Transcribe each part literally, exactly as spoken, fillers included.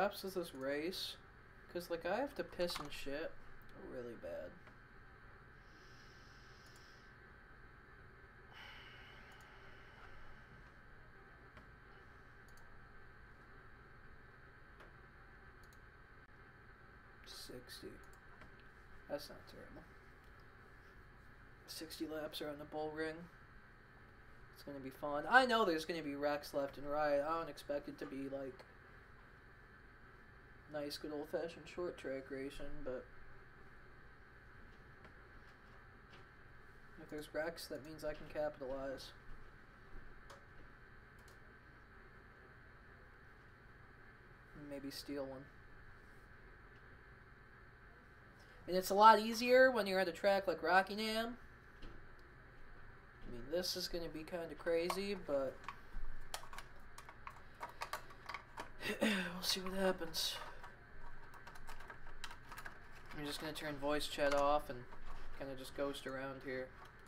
laps is this race? Because, like, I have to piss and shit really bad. sixty. That's not terrible. sixty laps around the bull ring. It's going to be fun. I know there's going to be wrecks left and right. I don't expect it to be, like, nice, good old-fashioned short track racing, but if there's wrecks, that means I can capitalize. And maybe steal one. And it's a lot easier when you're at a track like Rockingham. I mean, this is going to be kind of crazy, but we'll see what happens. I'm just going to turn voice chat off and kind of just ghost around here.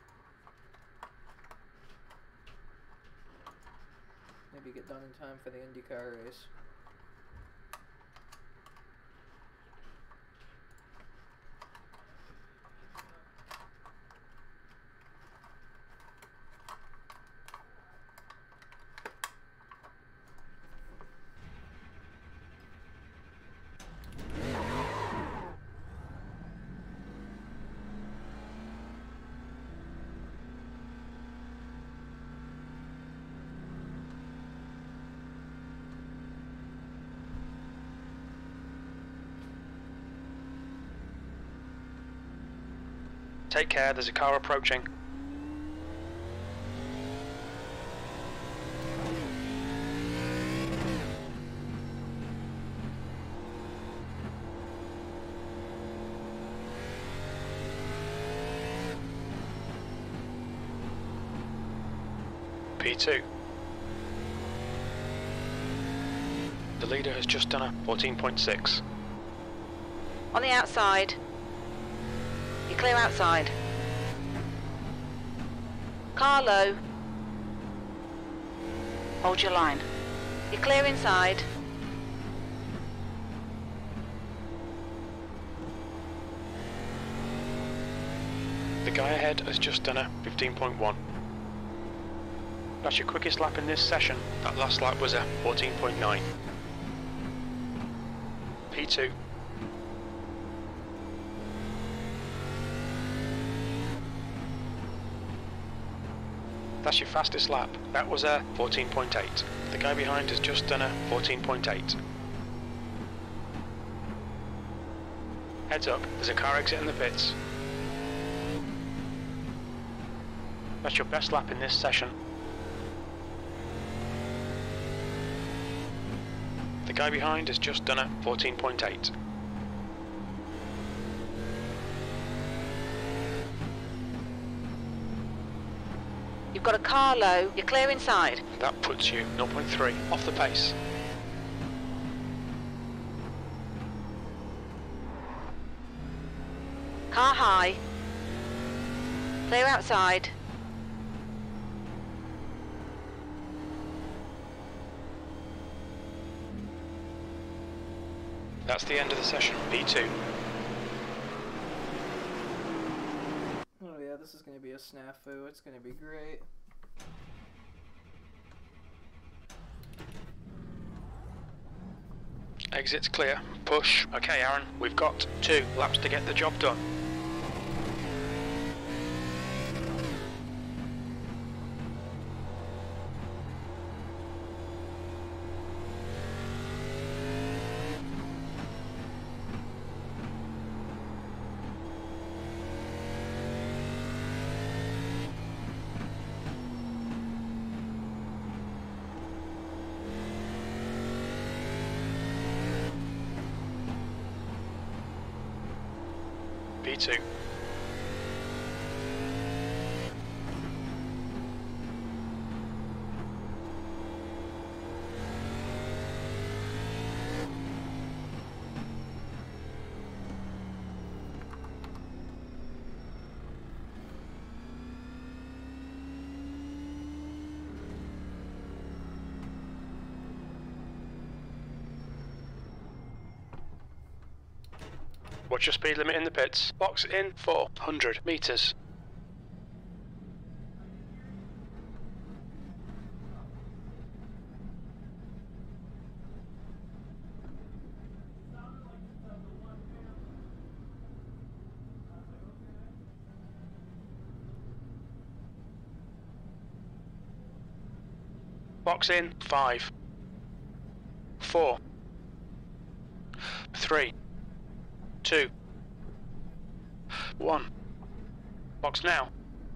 Maybe get done in time for the IndyCar race. Take care, there's a car approaching. P two. The leader has just done a fourteen point six. On the outside. You're clear outside. Car low. Hold your line. You're clear inside. The guy ahead has just done a fifteen point one. That's your quickest lap in this session. That last lap was a fourteen point nine. P two. That's your fastest lap. That was a fourteen point eight. The guy behind has just done a fourteen point eight. Heads up, there's a car exit in the pits. That's your best lap in this session. The guy behind has just done a fourteen point eight. You've got a car low. You're clear inside. That puts you zero point three off the pace. Car high. Clear outside. That's the end of the session. P two. Oh yeah, this is going to be a snafu. It's going to be great. Exit's clear. Push. Okay, Aaron, we've got two laps to get the job done. P two. What's your speed limit in the pits? Box in four hundred metres. Box in five, four, three, two, one. Box now.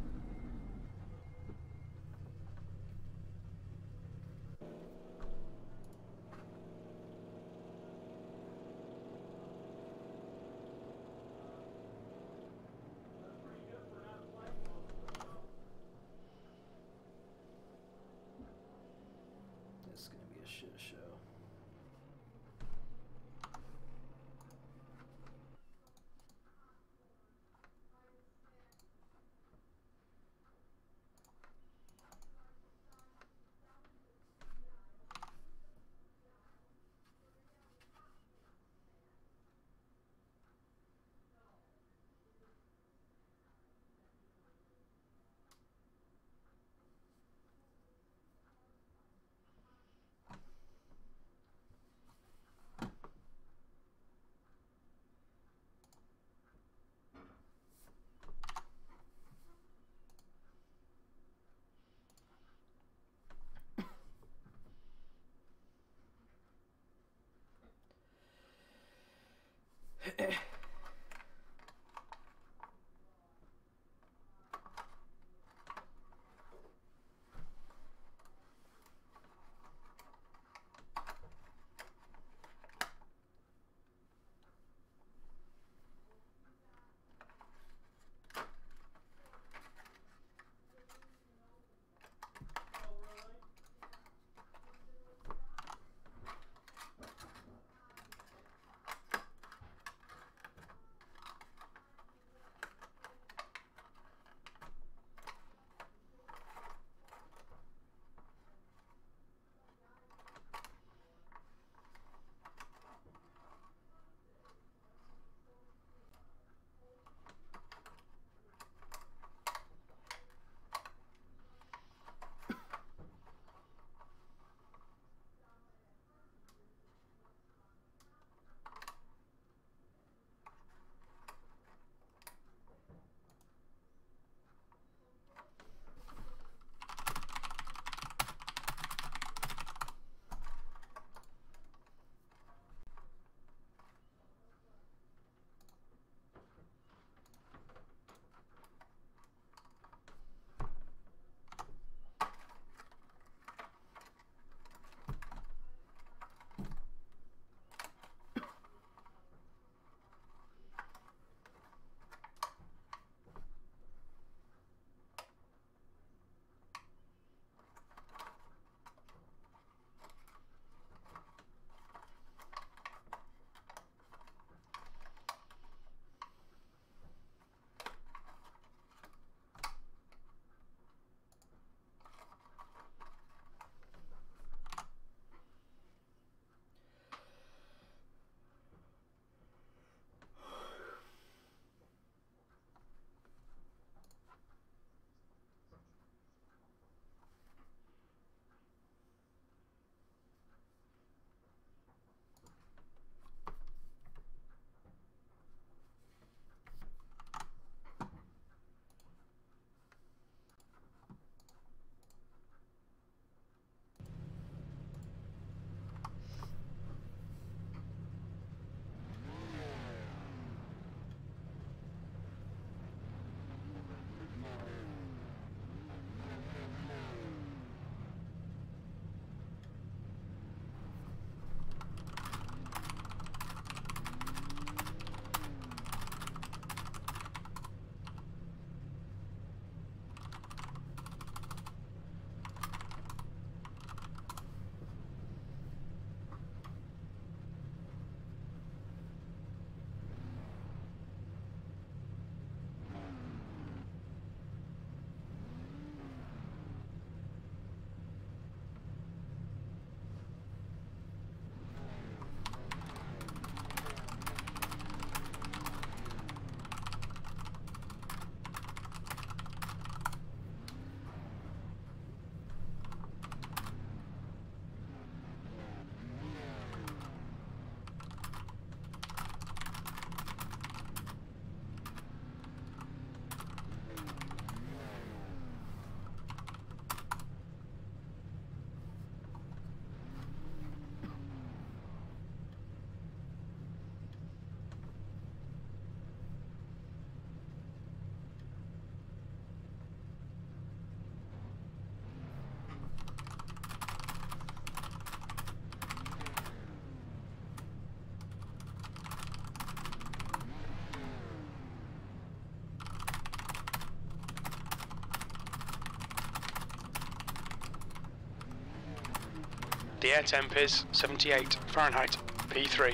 This is gonna be a shit show. The air temp is seventy-eight Fahrenheit, P three.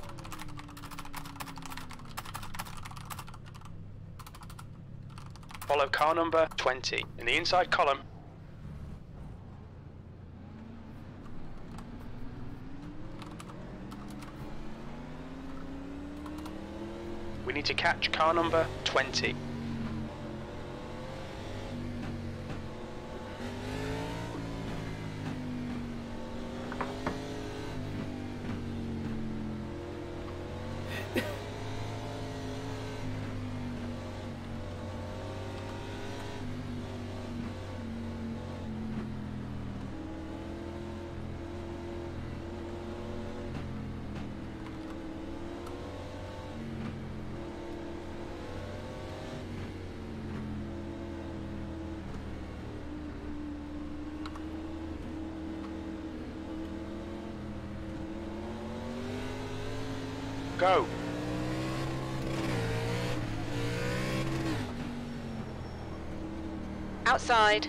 Follow car number twenty in the inside column. We need to catch car number twenty. Go. Outside.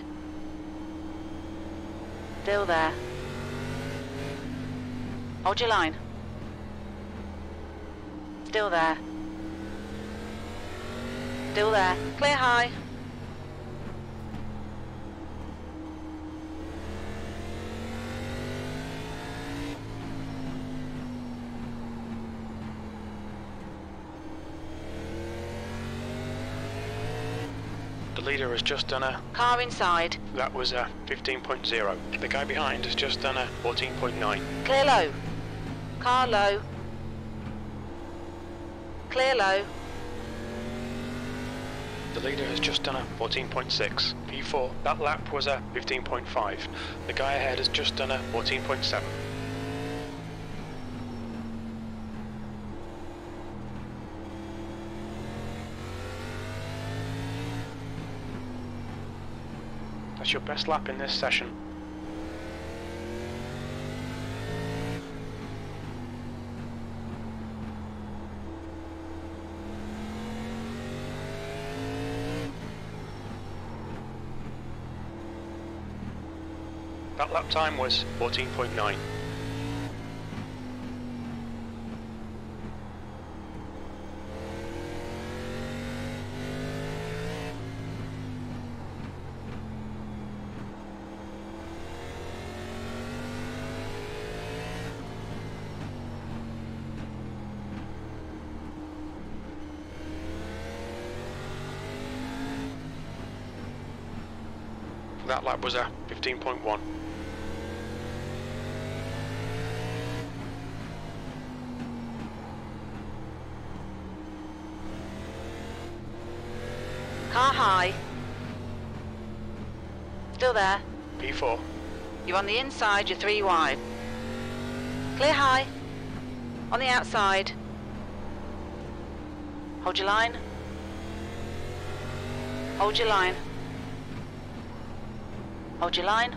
Still there. Hold your line. Still there. Still there. Clear high. The leader has just done a... Car inside. That was a fifteen point zero. The guy behind has just done a fourteen point nine. Clear low. Car low. Clear low. The leader has just done a fourteen point six. P four. That lap was a fifteen point five. The guy ahead has just done a fourteen point seven. That's your best lap in this session. That lap time was fourteen point nine. That lap was a fifteen point one. Car high. Still there. P four. You're on the inside, you're three wide. Clear high. On the outside. Hold your line. Hold your line. Hold your line.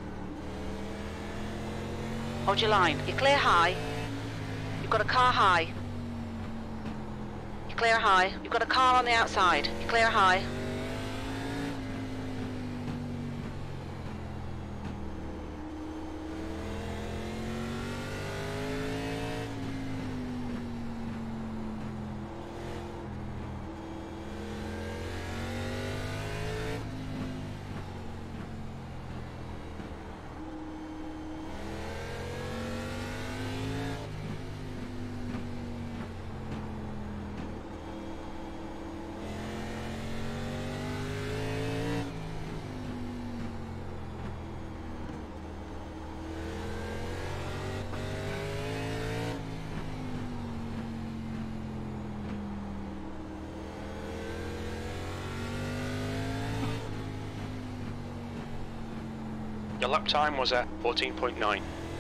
Hold your line. You're clear high. You've got a car high. You're clear high. You've got a car on the outside. You're clear high. Your lap time was a fourteen point nine.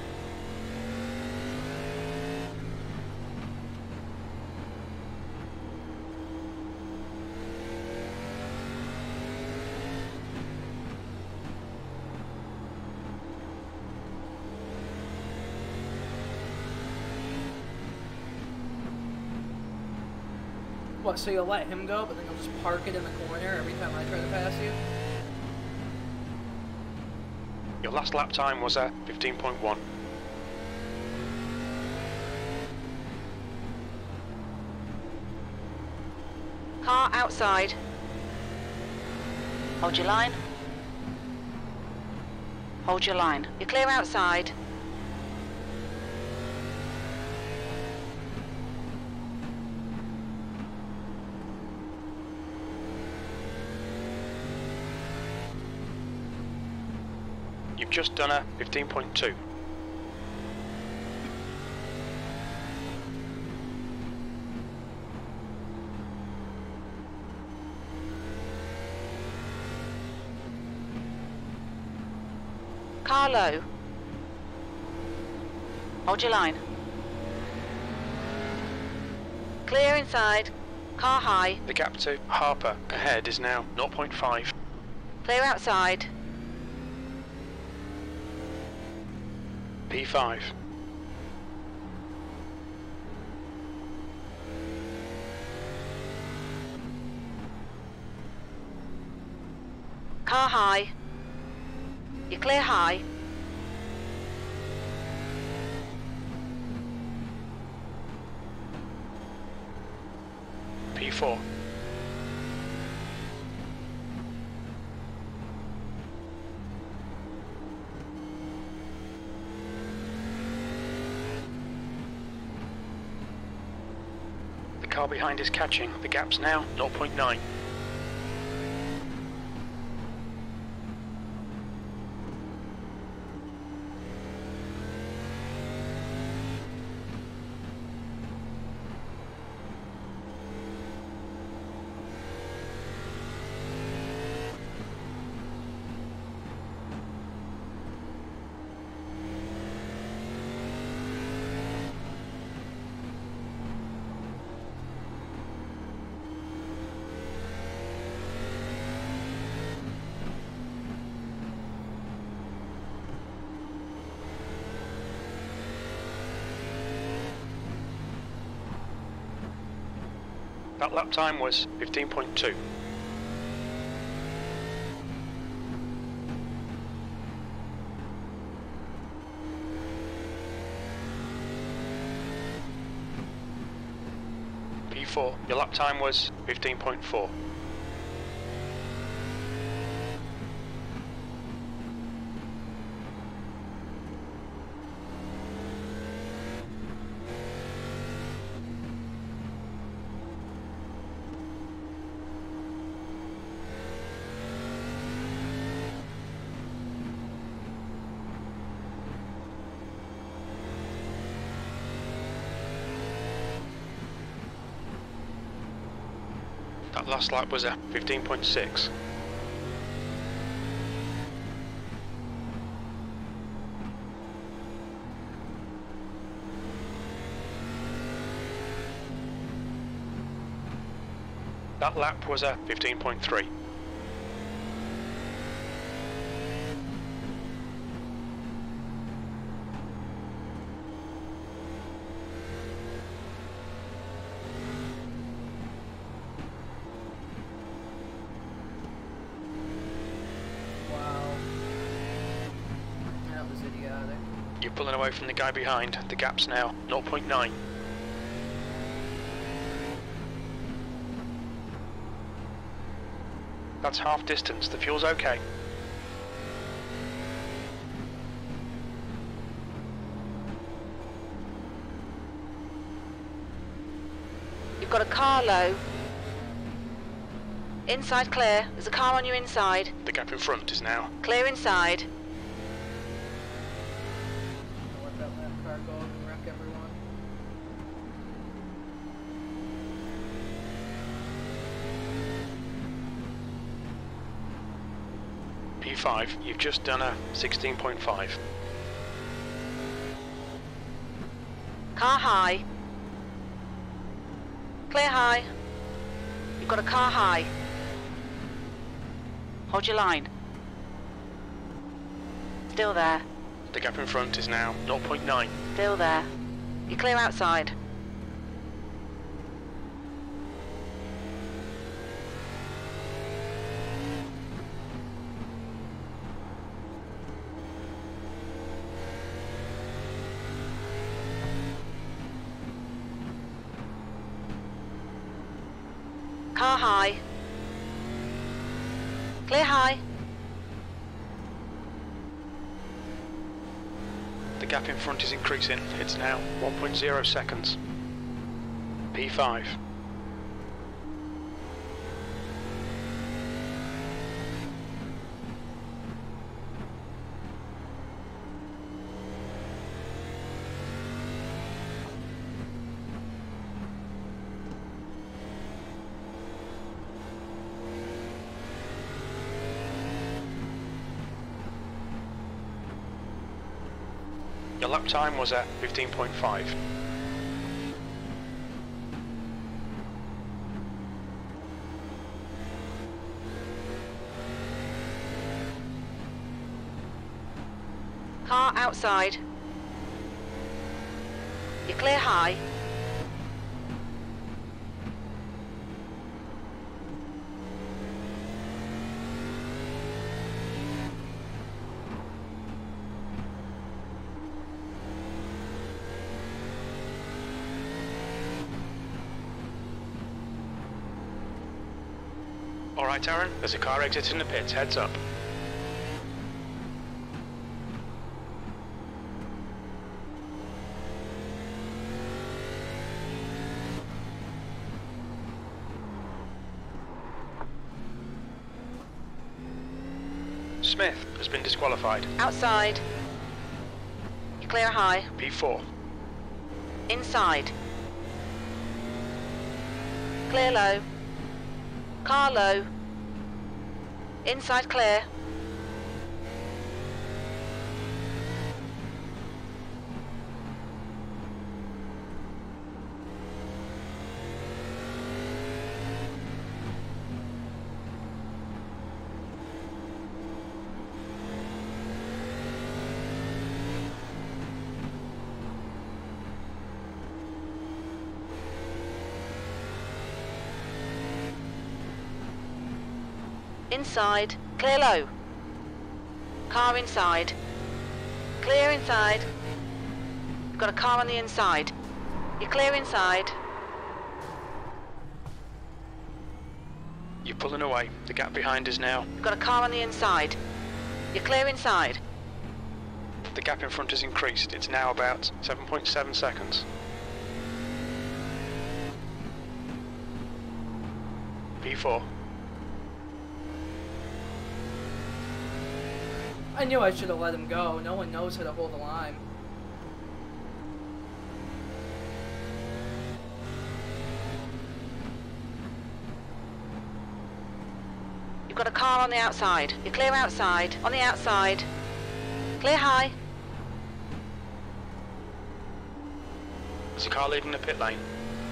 What, so you'll let him go, but then you'll just park it in the corner every time I try to pass you? Your last lap time was a fifteen point one. outside. Hold your line. Hold your line. You're clear outside. You've just done a fifteen point two. Car low. Hold your line. Clear inside. Car high. The gap to Harper ahead is now zero point five. Clear outside. P five. Car high. You're clear high. P four. The car behind is catching. The gap's now zero point nine. That lap time was fifteen point two. P four, your lap time was fifteen point four. That last lap was a fifteen point six. That lap was a fifteen point three. You're pulling away from the guy behind. The gap's now zero point nine. That's half distance. The fuel's okay. You've got a car low. Inside clear. There's a car on your inside. The gap in front is now. Clear inside. Let that lap car go and wreck everyone. P five, you've just done a sixteen point five. Car high. Clear high. You've got a car high. Hold your line. Still there. The gap in front is now zero point nine. Still there. You're clear outside. Car Car high. Clear high. The gap in front is increasing. It's now one point zero seconds. P five. Your lap time was at fifteen point five. Car outside. You're clear high. Alright Aaron, there's a car exiting the pits, heads up. Smith has been disqualified. Outside. You're clear high. P four. Inside. Clear low. Car low. Inside clear. Inside, clear low. Car inside. Clear inside. You've got a car on the inside. You're clear inside. You're pulling away. The gap behind is now. You've got a car on the inside. You're clear inside. The gap in front has increased. It's now about seven point seven seconds. P four. I knew I should have let him go. No one knows how to hold the line. You've got a car on the outside. You're clear outside. On the outside. Clear high. There's a car leaving the pit lane.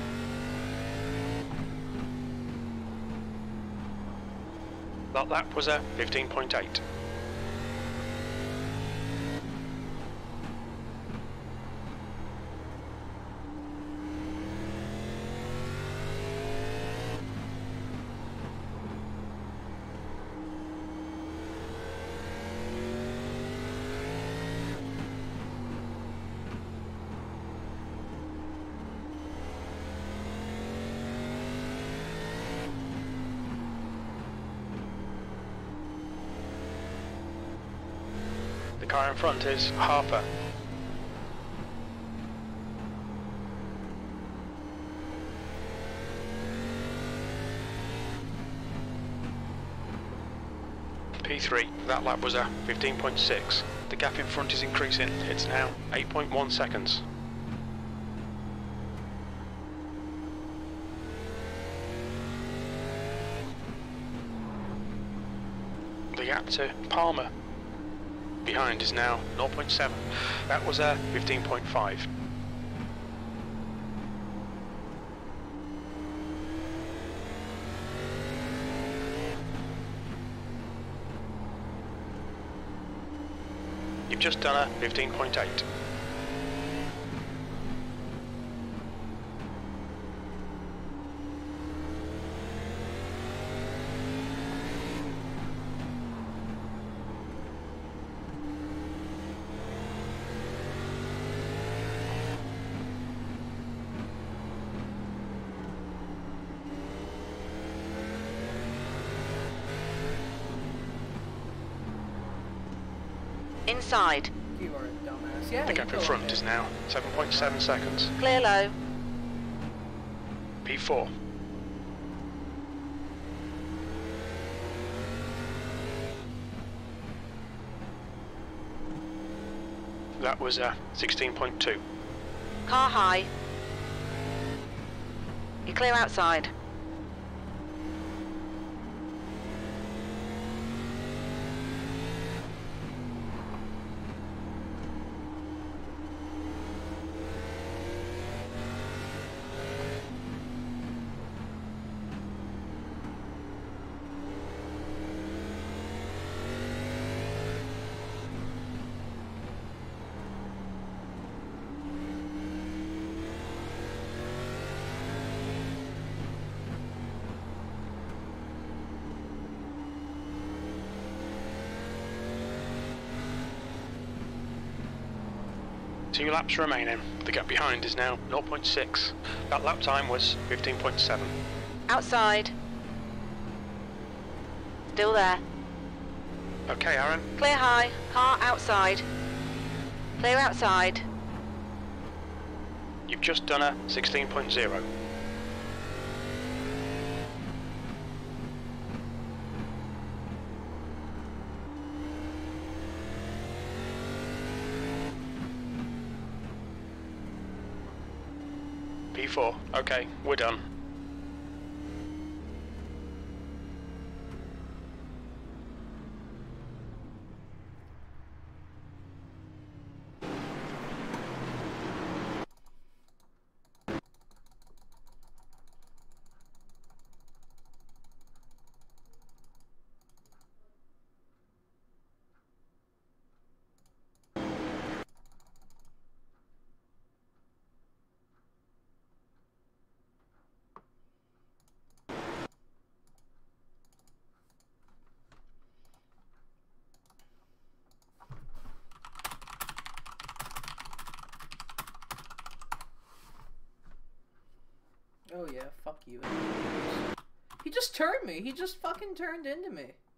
That lap was a fifteen point eight. The car in front is Harper. P three, that lap was a fifteen point six. The gap in front is increasing. It's now eight point one seconds. The gap to Palmer behind is now zero point seven. That was a fifteen point five. You've just done a fifteen point eight. Inside. You are a dumbass. Yeah. The you gap go in front ahead. is now seven point seven seconds. Clear low. P four. That was uh, sixteen point two. Car high. You're clear outside. Two laps remaining. The gap behind is now zero point six. That lap time was fifteen point seven. Outside. Still there. Okay, Aaron. Clear high. Car outside. Clear outside. You've just done a sixteen point zero. P four. Okay, we're done. Oh yeah, fuck you. He just turned me. He just fucking turned into me.